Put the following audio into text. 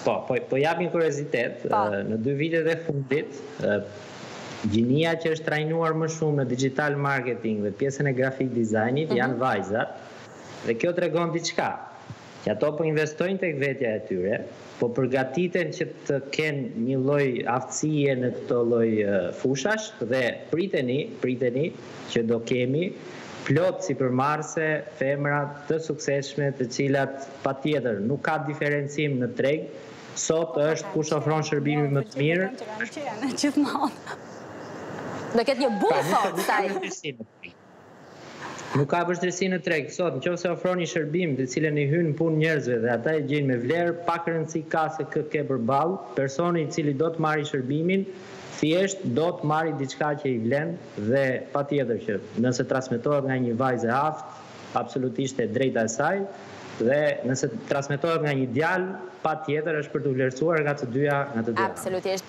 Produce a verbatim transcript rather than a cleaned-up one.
Po, po, po japin kuriozitet, në dy vitet e fundit, gjinia që është trajnuar më shumë në digital marketing dhe pjesën e graphic designit uh-huh. janë vajzat, dhe kjo tregon diçka, që ato po investojnë tek vetja e tyre, po përgatiten që të kenë një lloj aftësie në këto lloj fushash dhe priteni, priteni që do kemi plot sipërmarrëse femra të suksesshme, të cilat patjetër nuk ka diferencim në treg. Sot është kush ofron shërbimin më të mirë. Gjithmonë. Do ketë një bull sot. Nuk ka vështirësi në treg. Sot, nëse ofron një shërbim të cilën i hyn punë njerëzve dhe ata e gjejnë me vlerë, pak rëndësi ka se kë ke përballë, personi i cili do të marrë shërbimin, thjesht do të marrë diçka që i vlen dhe patjetër që nëse transmetohet nga një vajzë e aftë, absolutisht e drejta e saj, dhe nëse transmetohet nga një djalë, patjetër është për të vlerësuar nga të dyja, nga të dyja. Absolutisht.